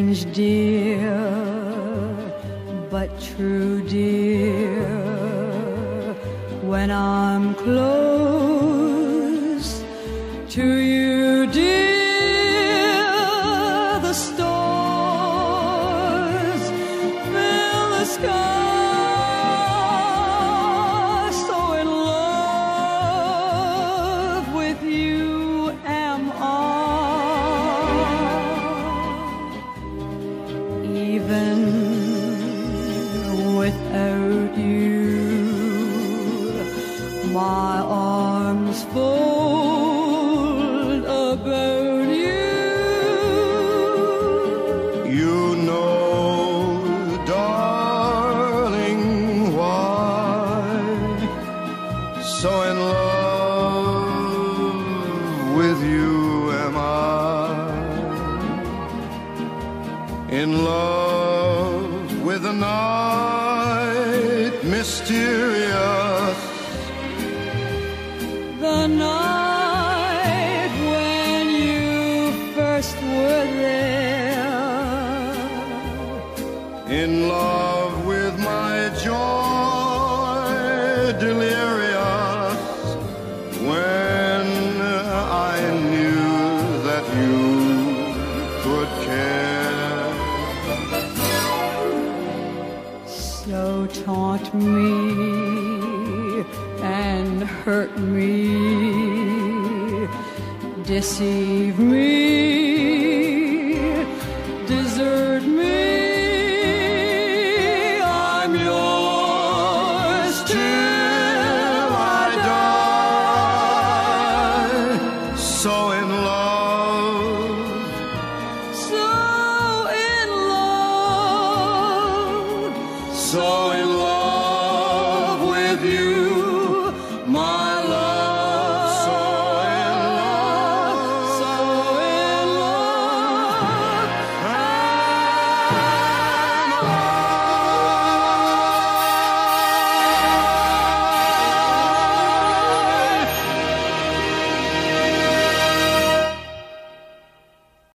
strange, dear, but true, dear. When I'm close to you, dear, the stars fill the sky. So in love with you am I. Even without you, my arms fold about you. You know, darling, why so in love with you am I. In love with the night mysterious, The night when you first were there. in love with my joy delirious, when I knew that you could care. So taunt me and hurt me, deceive me, desert me. I'm yours till I die. So in love, So in love, so in